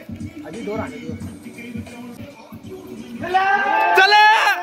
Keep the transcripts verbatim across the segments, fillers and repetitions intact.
अजी डोर आने दो। चले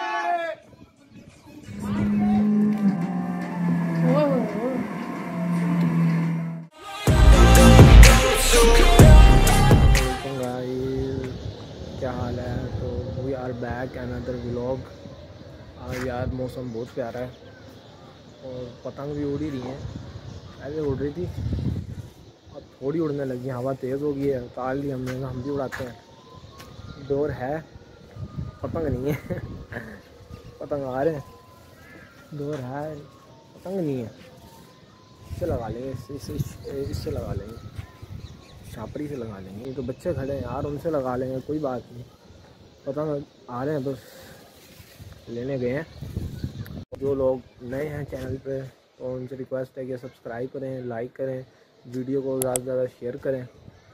क्या हाल है। तो we are back another vlog. आज यार मौसम बहुत प्यारा है और पतंग भी उड़ ही रही हैं। पहले उड़ रही थी अब थोड़ी उड़ने लगी, हवा तेज़ हो गई है, उतार ली हमने, हम भी उड़ाते हैं। डोर है, पतंग नहीं है। पतंग आ रहे हैं, डोर है, पतंग नहीं है। इससे लगा लेंगे, इससे इससे इससे लगा लेंगे, छापड़ी से लगा लेंगे। ये तो बच्चे खड़े हैं यार, उनसे लगा लेंगे, कोई बात नहीं। पतंग आ रहे हैं, बस लेने गए हैं। जो लोग नए हैं चैनल पे तो उनसे रिक्वेस्ट है कि सब्सक्राइब करें, लाइक करें, वीडियो को ज़्यादा से ज़्यादा शेयर करें।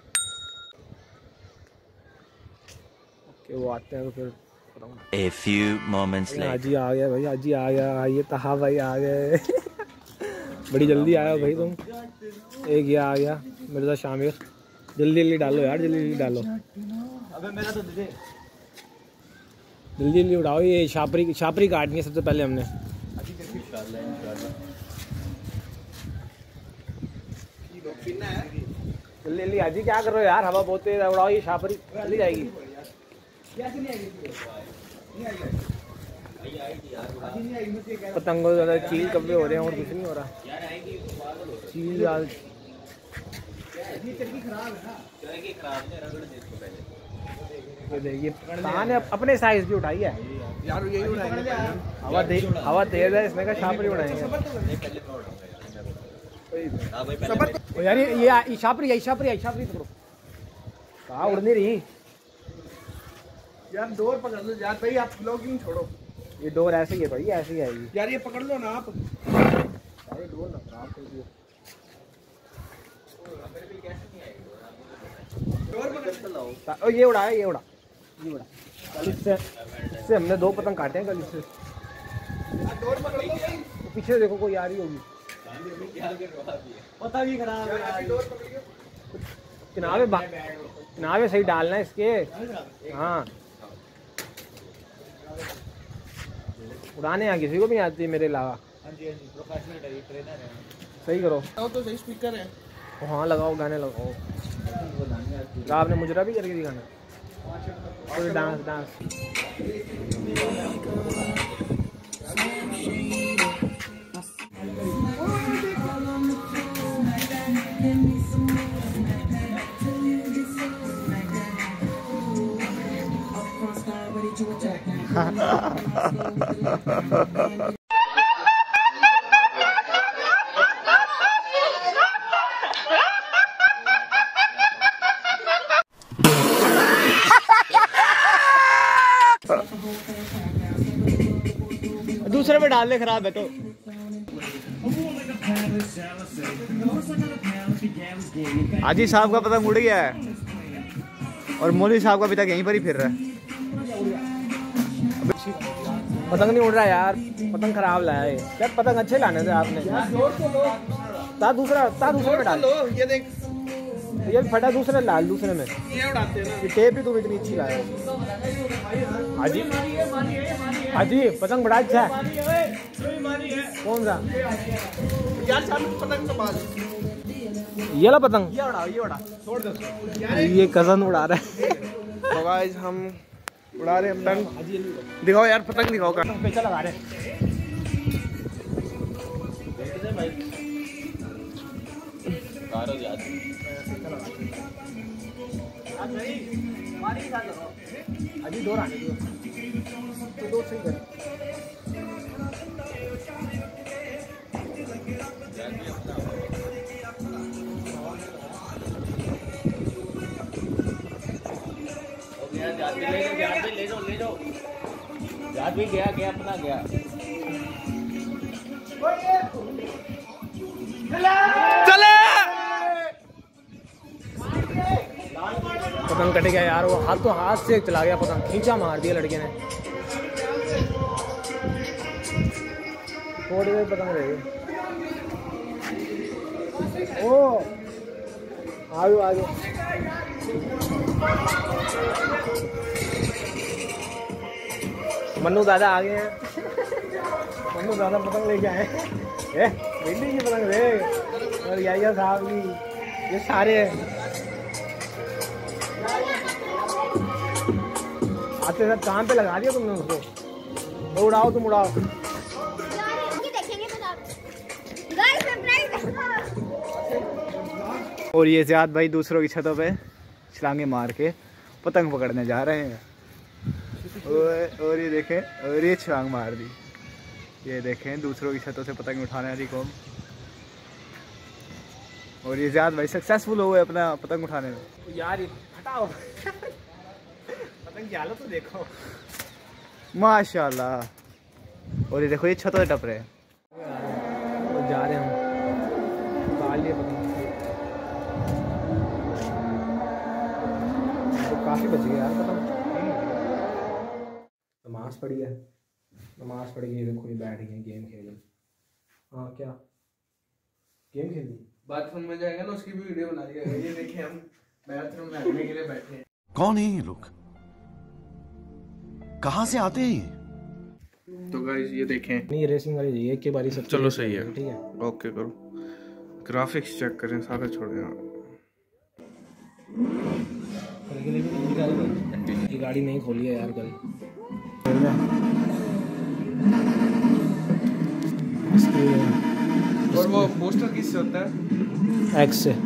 ओके, वो आते हैं तो फिर A few moments later. हाजी आ गया भाई, हाजी आ गया। ये तहा भाई आ गए। बड़ी जल्दी आया भाई तुम। एक ये आ गया मिर्ज़ा शामिर। जल्दी जल्दी डालो यार, जल्दी जल्दी डालो। अबे मेरा तो दे, जल्दी जल्दी उड़ाओ। ये छापरी छापरी काटनी है सबसे पहले हमने। जल्दी जल्दी हाजी, क्या कर रहे हो यार, हवा बहुत तेज है, उड़ाओ। ये छापरी चली जाएगी। पतंगों ज़्यादा चील कब्जे हो रहे हैं और कुछ नहीं हो रहा। चील यार ये देखिए कान है, अपने साइज की उठाई है यार यही उड़ाएंगे। हवा तेज, हवा तेज है, इसमें का छापरी उड़ाएंगे। ओ यार ये ये छापरी है, छापरी है, छापरी पकड़ो। कहाँ उड़ नहीं रही यार, डोर पकड़ लो यार भाई, आप ब्लॉगिंग छोड़ो। ये डोर ऐसे ही है भाई, ऐसे ही आएगी यार ये पकड़ लो ना आप। अरे डोर ना खराब कर दियो। डोर पकड़ लो। ओ ये उड़ा है, ये उड़ा, ये उड़ा। कल इससे इससे हमने दो पतंग काटे हैं कल इससे। डोर पकड़ लो भाई। तो पीछे देखो कोई आ रही होगी। पता भी खराब है यार। डोर पकड़िए। किनारे किनारे सही डालना है इसके। हाँ उड़ाने यहाँ किसी को भी आती है मेरे अलावा। हाँ जी हाँ जी, प्रोफेशनल ट्रेनर है। सही करो। तो सही स्पीकर है। हाँ लगाओ, गाने लगाओ। आपने मुजरा भी करके दिखाना, कोई डांस डांस। दूसरे में डाल दे, खराब है तो। हाजी साहब का पतंग उड़ गया है और मौलवी साहब का अभी तक यहीं पर ही फिर रहा है। पतंग नहीं उड़ रहा यार, पतंग खराब लाया है यार। पतंग अच्छे लाने थे आपने। ता दूसरा ता दूसरे में डाल। ये देख, ये फटा दूसरे लाल, दूसरे में ये उड़ाते हैं ना। ये टेप भी तुम इतनी अच्छी लाए। हाजी हाजी पतंग बड़ा अच्छा है। कौन सा यार सामने पतंग संभाल। ये वाला पतंग? ये उड़ा, ये उड़ा, छोड़ दो। ये कजन उड़ा रहा है। तो गाइस हम उड़ा रहे हैं पतंग। दिखाओ यार पतंग दिखाओ का। पैसा लगा रहे हैं। अजी डोर आने दो, तो डोर सही कर। ले जाओ ले जाओ, याद भी गया गया अपना गया। चले पतंग कट गया यार, वो हाथ तो हाथ से चला गया पतंग, खींचा मार दिया लड़के ने। थोड़ी देर पतंग रह गई। ओ आगे आगे मन्नू दादा आ गए हैं। मन्नू दादा पतंग लेके आए हैं। ए बिल्ली की पतंग दे और याया साहब की, ये सारे आते साथ काम पे लगा दिया तुमने उसको। तो उड़ाओ तुम उड़ाओ। और ये ज़ियाद भाई दूसरों की छतों पे छलांगे मार के पतंग पकड़ने जा रहे हैं। और, और ये देखें, और ये छलांग मार दी। ये देखें दूसरों की छतों से पतंग उठाने वाली कौम। और ये ज़ियाद भाई सक्सेसफुल हो गए अपना पतंग उठाने में। यार हटाओ पतंग की हालत तो देखो माशाल्लाह। और ये देखो ये छतों से टप रहे हैं। तो जा रहे हैं हम काल लिए पतंग तो काफ़ी बच गया यार पतंग। नमाज पढ़ी है, नमाज पढ़ के देखो ये बैठ गए गेम खेल। हाँ क्या गेम खेलनी? बाथरूम में जाएगा ना उसकी भी वीडियो बना दिया। ये देखिए हम बाथरूम में आने के लिए बैठे हैं। कौन है ये लोग? कहाँ से आते हैं ये? तो गाइस ये देखें, नहीं रेसिंग वाली चाहिए एक के बारी सब। चलो सही है, ठीक है ओके करो। ग्राफिक्स चेक करें, सारा छोड़ दें। ये गाड़ी नहीं खोली है यार कल। और वो पोस्टर किससे होता है? एक्स से।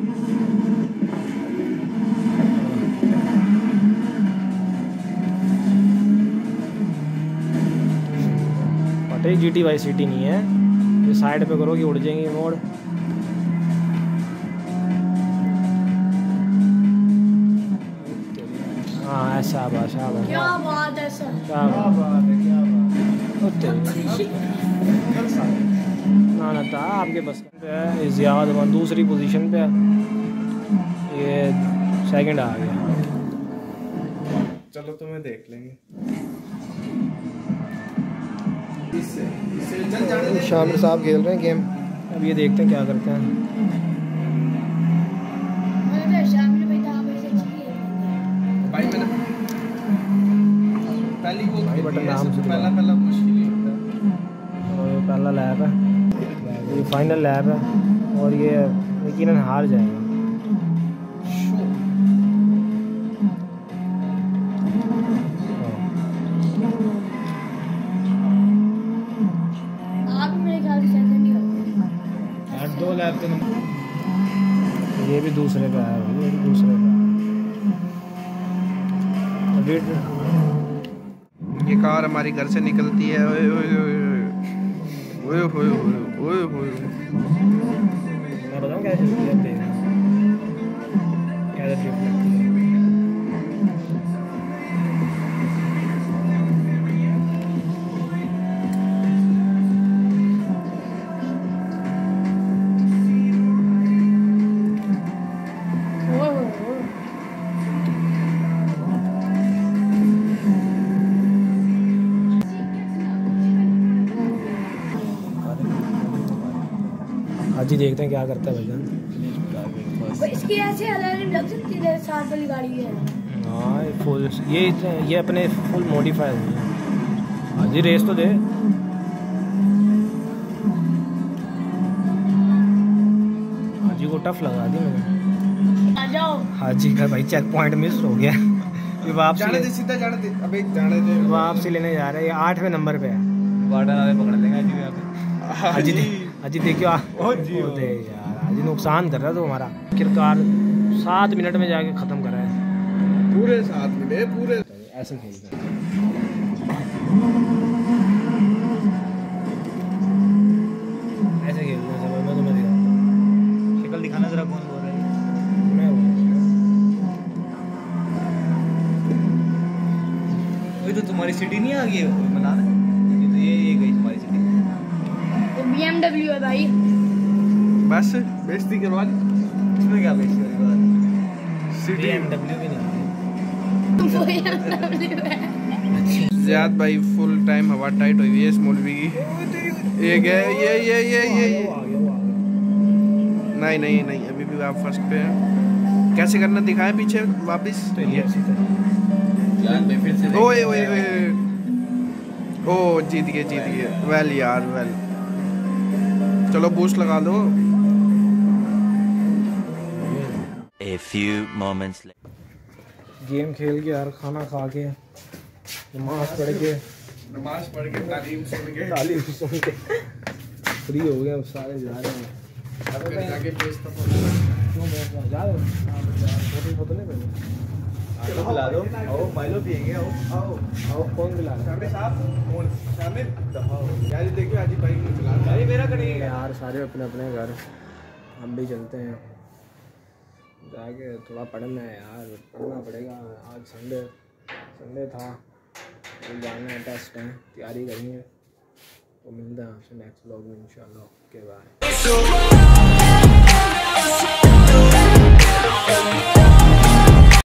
पता जी टी वाई सिटी नहीं है, ये साइड पे करोगे उड़ जाएंगे मोड़। हाँ ऐसा बात है, क्या बात है सर, क्या बात है, क्या बात है। ना ना था आपके बस पे है। ज़ियाद वन दूसरी पोजीशन पे है, ये सेकंड आ गया। चलो तुम्हें देख लेंगे। शामिर साहब खेल रहे हैं गेम, अब ये देखते हैं क्या करते हैं। भाई मैंने पहली वो भाई बटन नाम से पहला पहला मुश्किल ही होता है। और ये पहला लैब है, ये फाइनल लैब है और ये यकीनन हार जाएगा। आप मेरे ख्याल से सेकंड ही हो यार दो लैब तो ये भी दूसरे पे आया, ये भी दूसरे पे आया। ये कार हमारी घर से निकलती है। ओए ओए ओए ओए ओए ओए ओए। मैं बताऊँ क्या चलती है, देख क्या लगती है। आज ही देखते हैं क्या करता है भाईजान। इसकी ऐसे अलार्म लग सकती है सात वाली गाड़ी है। हाँ ये फुल ये ये अपने फुल मॉडिफाई हुई है। आज ही रेस तो दे। हाजी को टफ लगा दी मैंने। आ जाओ। हाजी का भाई चेक पॉइंट मिस हो गया। ये वापसी जाने दे, सीधा जाने दे। अबे जाने दे। वापसी लेने जा रहे हैं, ये आठवें नंबर पे है। वाटर वाले पकड़ लेंगे आज भी यहाँ पे। हाजी दे हाजी देखियो होते यार, हाजी नुकसान कर रहा है तो हमारा आखिरकार सात मिनट में जाके ख़त्म कर रहा है। पूरे सात मिनट पूरे ऐसे खेलते हैं। ऐसे खेलते हैं सब। मैं तुम्हें दिखाता हूँ, शक्ल दिखाना जरा, कौन बोल रहा है? मैं वही तो तुम्हारी सिटी नहीं आ गई मना रहे, तो ये ये गई तुम्हारी सिटी। बी एम डब्ल्यू है भाई। बस बेइज्जती करवा दी। इसमें क्या बेइज्जती वाली बात? सिटी बी एम डब्ल्यू भी नहीं। बी एम डब्ल्यू है। ज़ियाद भाई फुल टाइम हवा टाइट हुई है इस मौलवी की। ये गया ये ये ये ये ये वो आ गया, वो आ गया। नहीं नहीं नहीं, अभी भी आप फर्स्ट पे हैं। कैसे करना दिखाएं पीछे वापस। तो ये ऐसी तरह। ओए ओए ओए ओ जीत गए जीत गए। वेल यार वेल, चलो बूस्ट लगा दो। A few moments later. Game खेल के यार, खाना खा के, नमाज पढ़ के नमाज पढ़ के तालीम सुन के तालीम सुन के फ्री हो गए। अब सारे जा रहे हैं। जाके पेश तो क्यों मैं जा रहा हूँ फोटो फोटो नहीं पहले। चलो पिला दो, आओ माइलो पियेंगे, आओ आओ आओ कौन दिला रहा है? शामिर साहब, कौन शामिर? दफाओ यार, देखियो आज बाइक नहीं चला रहा। अरे मेरा करेंगे यार, सारे अपने अपने घर, हम भी चलते हैं जाके। थोड़ा पढ़ना है यार, पढ़ना पड़ेगा। आज संडे संडे था, तो जाना है, टेस्ट है, तैयारी करनी है। तो मिलते हैं आपसे नेक्स्ट व्लॉग में इंशाल्लाह। Okay bye.